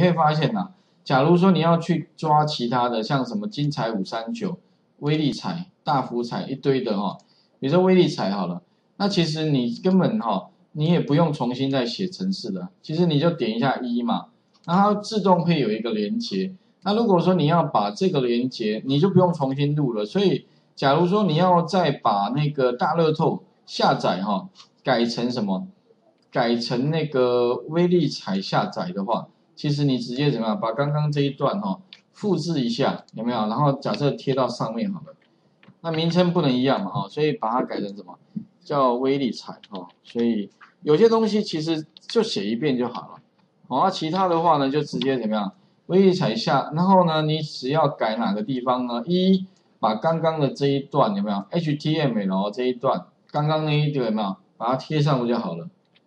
会发现呐、假如说你要去抓其他的，像什么精彩539、威力彩、大福彩一堆的哈，比如说威力彩好了，那其实你根本你也不用重新再写程式的，其实你就点一下一嘛，那它自动会有一个连接。那如果说你要把这个连接，你就不用重新录了。所以，假如说你要再把那个大乐透下载改成什么？改成那个威力彩下载的话，其实你直接怎么样？把刚刚这一段复制一下，有没有？然后假设贴到上面好了。那名称不能一样嘛所以把它改成什么？叫威力彩所以有些东西其实就写一遍就好了。其他的话呢，就直接怎么样？威力彩下，然后呢，你只要改哪个地方呢？把刚刚的这一段有没有 HTML 这一段，刚刚那一段有没有？把它贴上不就好了？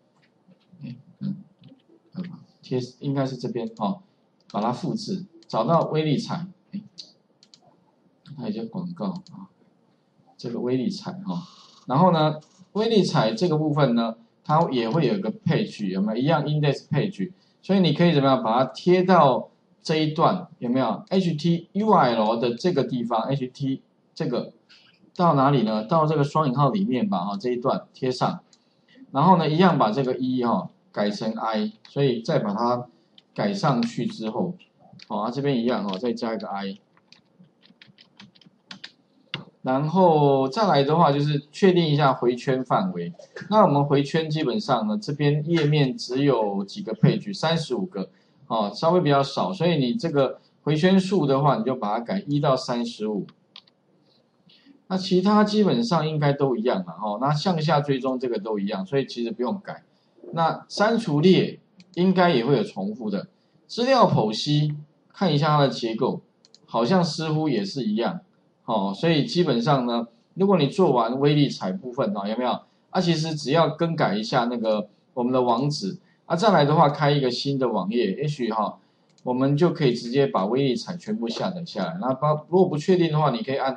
贴应该是这边把它复制，找到威力彩，它有些广告这个威力彩然后呢，威力彩这个部分呢，它也会有个 page 有没有？一样 index page， 所以你可以怎么样把它贴到这一段有没有 ？HTURL 的这个地方 ，HT 这个到哪里呢？到这个双引号里面吧这一段贴上，然后呢，一样把这个改成 I， 所以再把它改上去之后，这边一样再加一个 I。然后再来的话，就是确定一下回圈范围。那我们回圈基本上呢，这边页面只有几个page，35个，稍微比较少，所以你这个回圈数的话，你就把它改1到35。那其他基本上应该都一样了那向下追踪这个都一样，所以其实不用改。那删除列应该也会有重复的。资料剖析看一下它的结构，好像似乎也是一样。所以基本上呢，如果你做完威力彩部分有没有？其实只要更改一下那个我们的网址再来的话开一个新的网页，也许我们就可以直接把威力彩全部下载下来。那如果不确定的话，你可以按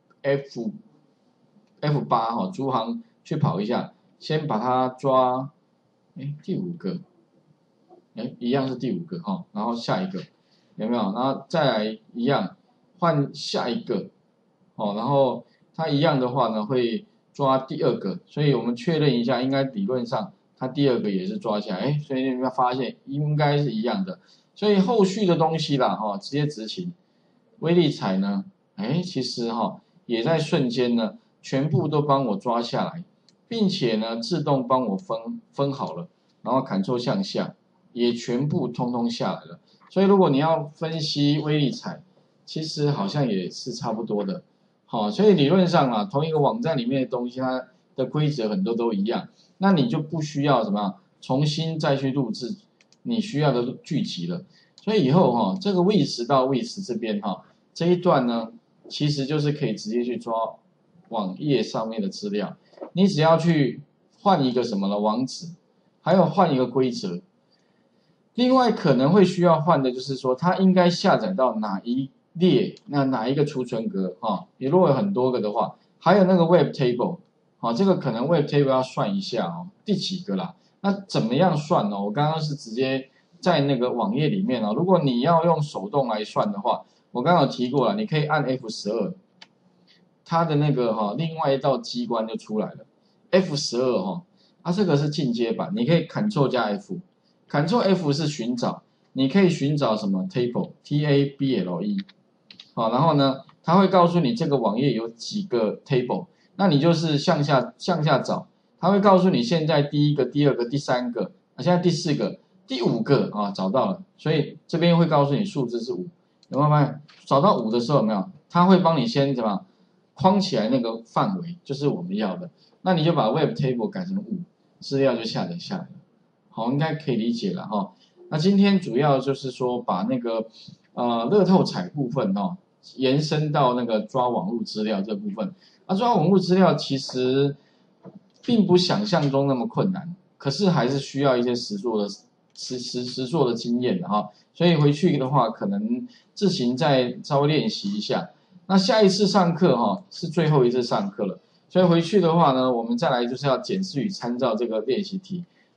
F8逐行去跑一下，先把它抓，第5个，一样是第5个然后下一个有没有？然后再来一样换下一个。然后它一样的话呢，会抓第2个，所以我们确认一下，应该理论上它第2个也是抓起来，所以你会发现应该是一样的，所以后续的东西啦，直接执行。威力彩呢，其实也在瞬间呢，全部都帮我抓下来，并且呢，自动帮我分好了，然后 Ctrl 向下，也全部通通下来了。所以如果你要分析威力彩，其实好像也是差不多的。所以理论上同一个网站里面的东西，它的规则很多都一样，那你就不需要什么重新再去录制你需要的剧集了。所以以后这个 with 到 with 这边这一段呢，其实就是可以直接去抓网页上面的资料，你只要去换一个什么的网址，还有换一个规则。另外可能会需要换的就是说，它应该下载到哪一列，那哪一个储存格你如果有很多个的话，还有那个 web table 这个可能 web table 要算一下第几个啦？那怎么样算呢？我刚刚是直接在那个网页里面如果你要用手动来算的话，我刚刚有提过了，你可以按 F12，它的那个另外一道机关就出来了。F12这个是进阶版，你可以 Ctrl 加 F。Ctrl F 是寻找，你可以寻找什么 table T-A-B-L-E， 然后呢，它会告诉你这个网页有几个 table， 那你就是向下找，它会告诉你现在第1个、第2个、第3个，现在第4个、第5个找到了，所以这边会告诉你数字是5，有没有发现？找到5的时候有没有？它会帮你先怎么框起来那个范围，就是我们要的，那你就把 web table 改成5，资料就下载下来了。应该可以理解了那今天主要就是说把那个乐透彩部分延伸到那个抓网络资料这部分。抓网络资料其实并不想象中那么困难，可是还是需要一些实作的经验的所以回去的话可能自行再稍微练习一下。那下一次上课是最后一次上课了，所以回去的话呢，我们再来就是要检视与参照这个练习题。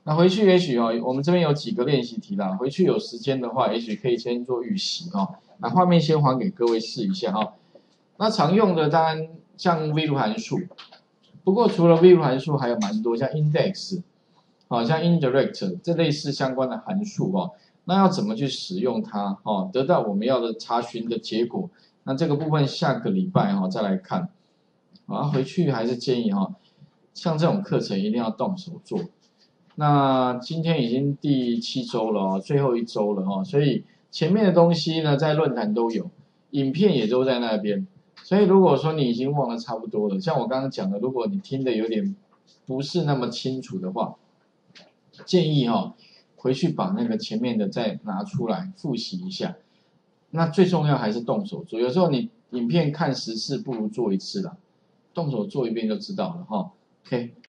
那回去也许我们这边有几个练习题啦，回去有时间的话，也许可以先做预习那画面先还给各位试一下那常用的当然像 VLOOK 函数，不过除了 VLOOK 函数还有蛮多，像 index，像 indirect 这类似相关的函数那要怎么去使用它得到我们要的查询的结果？那这个部分下个礼拜再来看。回去还是建议像这种课程一定要动手做。那今天已经第7周了最后1周了所以前面的东西呢在论坛都有，影片也都在那边。所以如果说你已经忘得差不多了，像我刚刚讲的，如果你听的有点不是那么清楚的话，建议回去把那个前面的再拿出来复习一下。那最重要还是动手做，有时候你影片看10次不如做1次啦，动手做一遍就知道了OK。